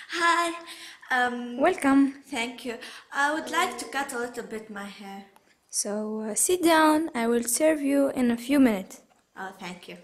Hi. Welcome. Thank you. I would like to cut a little bit my hair. So sit down, I will serve you in a few minutes. Oh, thank you.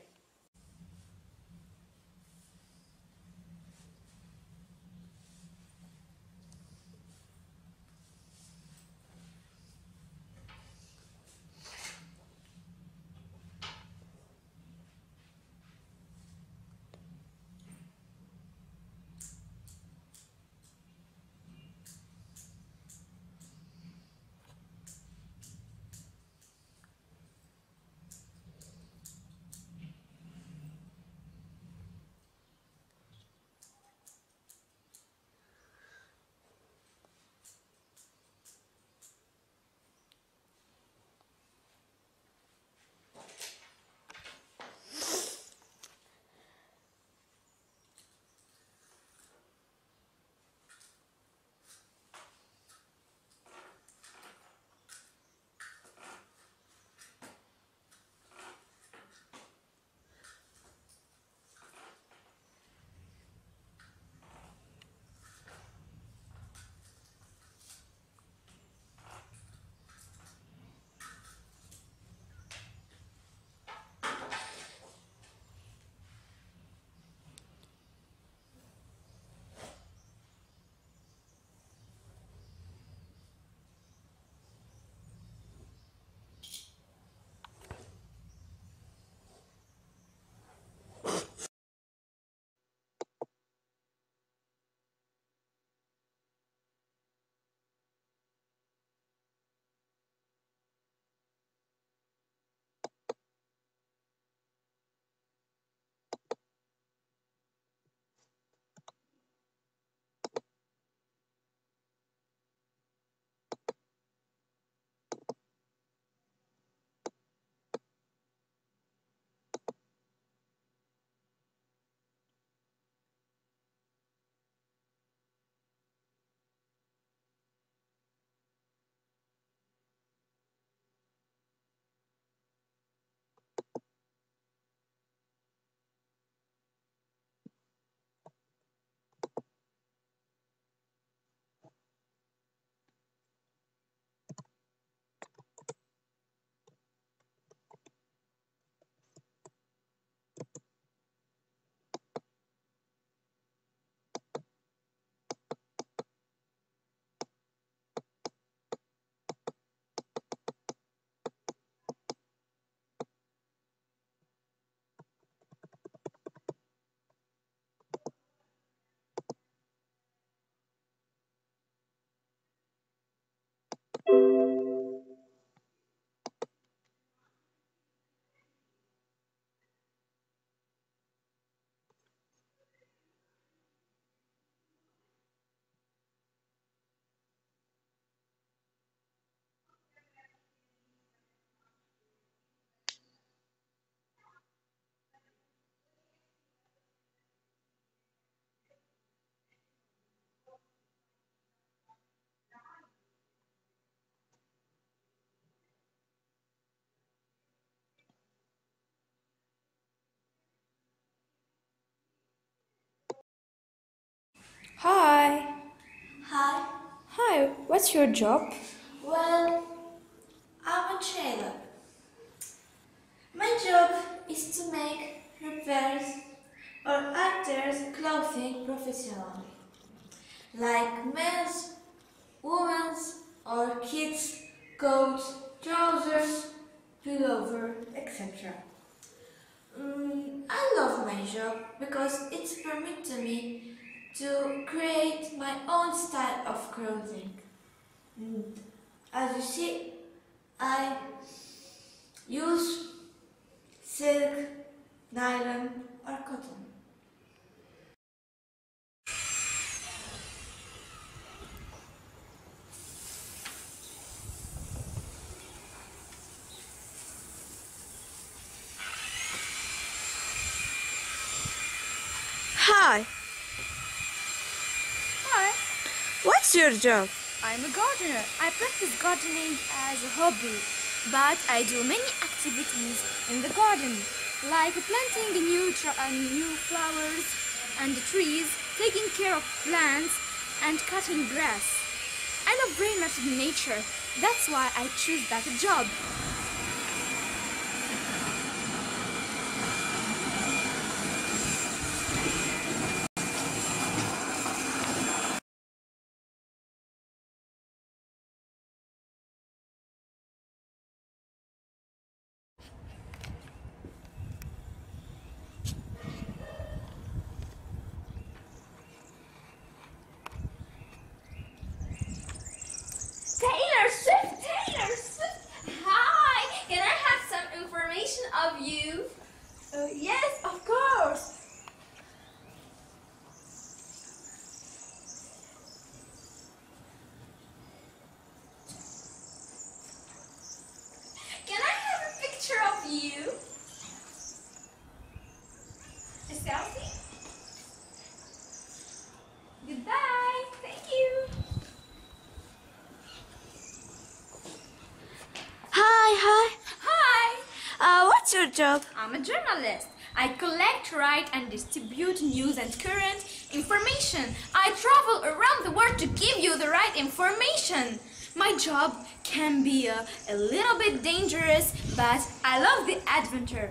Hi. Hi. Hi, what's your job? Well, I'm a tailor. My job is to make repairs or alters clothing professionally, like men's, women's, or kids' coats, trousers, pullover, etc. I love my job because it permits me to create my own style of clothing. Mm, As you see, I use silk, nylon, or cotton. Hi, Hi, what's your job? I'm a gardener. I practice gardening as a hobby, but I do many activities in the garden, like planting new flowers and trees taking care of plants and cutting grass. I love very much nature. That's why I choose that job. Taylor Swift, hi! Can I have some information of you? Yes, of course. Can I have a picture of you? A selfie? Goodbye, thank you. Hi. Hi, What's your job? I'm a journalist. I collect, write, and distribute news and current information. I travel around the world to give you the right information. My job can be a little bit dangerous, but I love the adventure.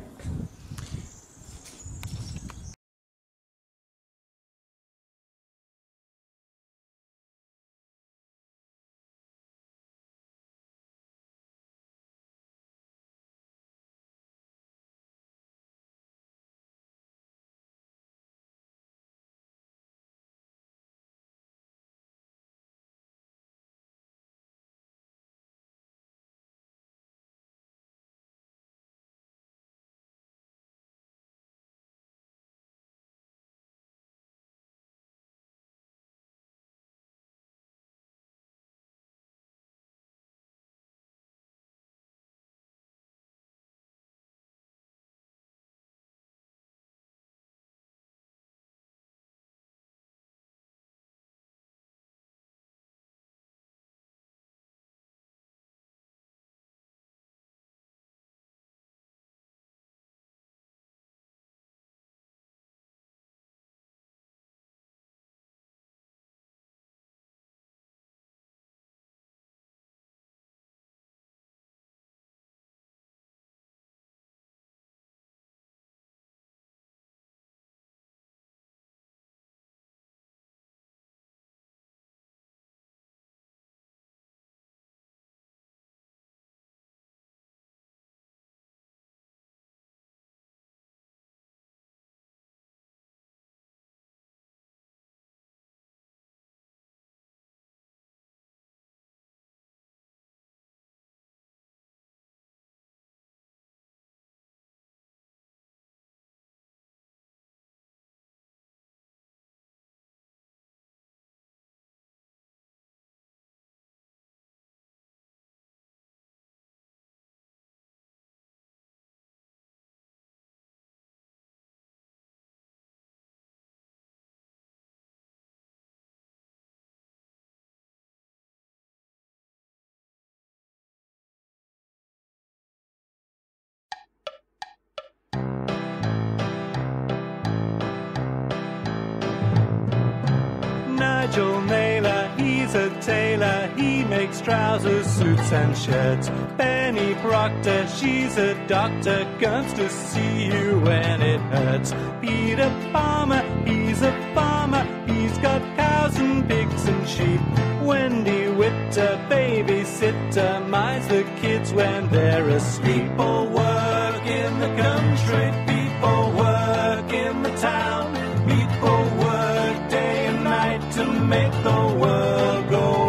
Nigel Naylor, he's a tailor, he makes trousers, suits and shirts. Benny Proctor, she's a doctor, comes to see you when it hurts. Peter Palmer, he's a farmer, he's got cows and pigs and sheep. Wendy Witter, babysitter, minds the kids when they're asleep. People work in the country, people work in the town, people work day and night to make the world go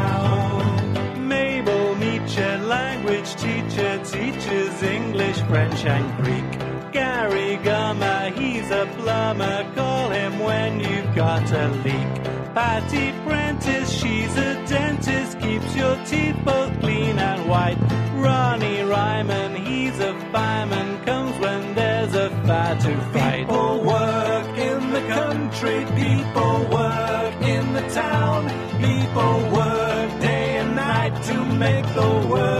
round. Mabel Nietzsche, language teacher, teaches English, French and Greek. Gary Gummer, he's a plumber, call him when you've got a leak. Patty Prentice, she's a dentist, keeps your teeth both clean and white. Ronnie Ryman, he's a fireman, comes when there's a fire to fight. People work in the country, people work in the town, people work day and night to make the world